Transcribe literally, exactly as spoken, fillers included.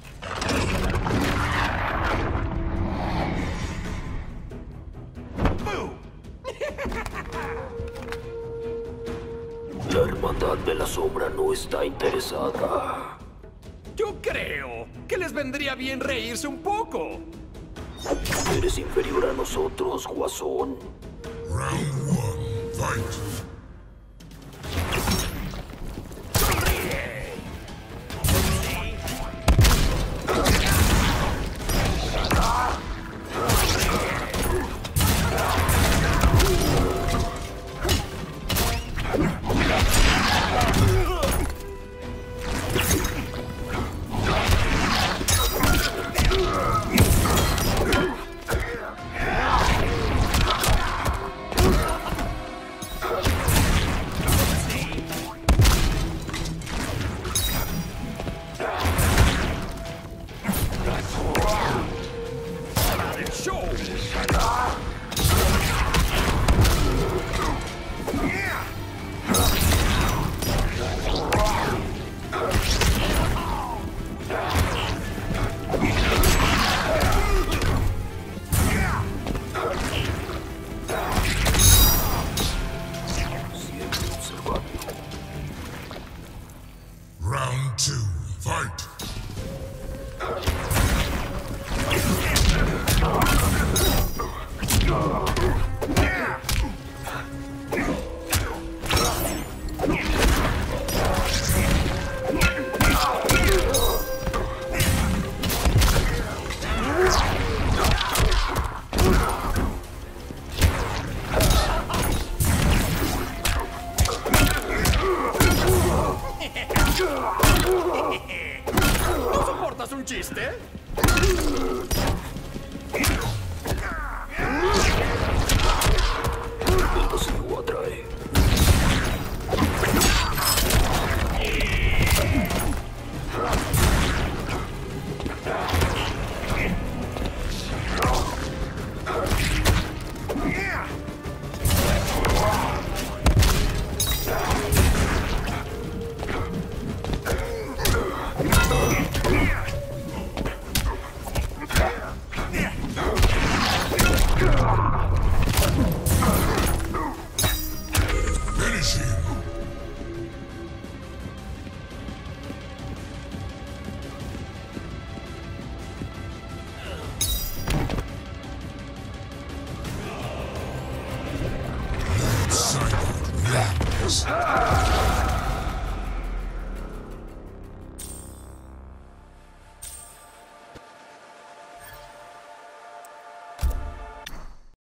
La Hermandad de la Sombra no está interesada. Yo creo que les vendría bien reírse un poco. Eres inferior a nosotros, Guasón. Round one, fight. Round two, fight! ¿No soportas un chiste? El vacío atrae. Finish him! That silent madness.